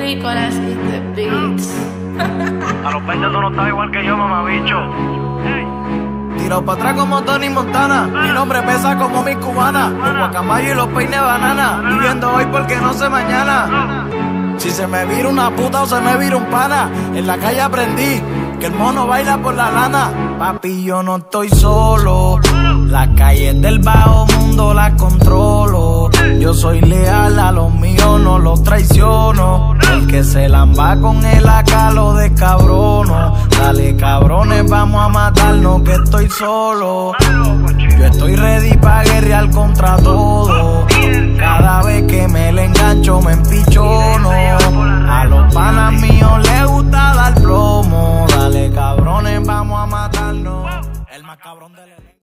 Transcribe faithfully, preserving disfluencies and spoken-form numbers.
Nicolás y the Beats. A los veinte tú no estás igual que yo, mamabicho. Tiro pa' atrás como Tony Montana. Mi nombre pesa como mi cubana. Los guacamayos y los peines banana. Viviendo hoy porque no sé mañana. Si se me vira una puta o se me vira un pana, en la calle aprendí que el mono baila por la lana. Papi, yo no estoy solo. Las calles del bajo mundo las controlo. Yo soy leal a los míos, no los traiciono. El que se lamba con el acá lo descabrono. Dale cabrones, vamos a matarnos que estoy solo. Yo estoy ready pa'